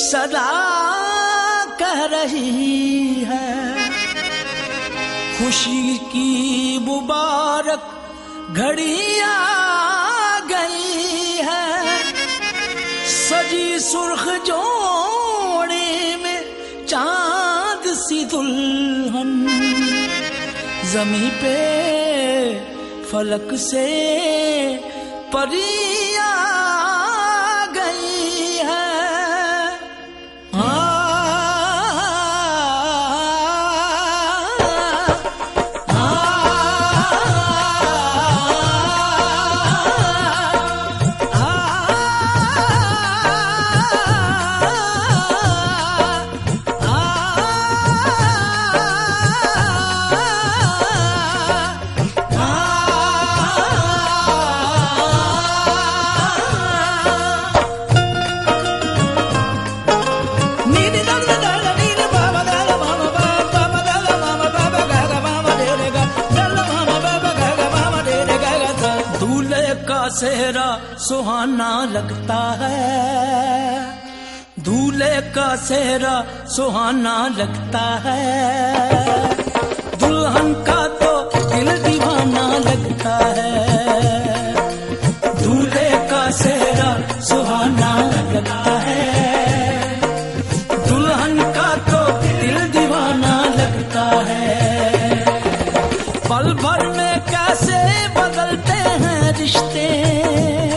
सदा कह रही है, खुशी की मुबारक घड़ी आ गई है। सजी सुर्ख जोड़े में चांद सी दुल्हन, ज़मीं पे फलक से परी आ गई है। सेहरा सुहाना लगता है, दूल्हे का सेहरा सुहाना लगता है। दुल्हन का तो दिल दीवाना लगता है। दूल्हे का सेहरा सुहाना लगता है, दुल्हन का तो दिल दीवाना लगता है। पल भर में कैसे बदलते हैं रिश्ते,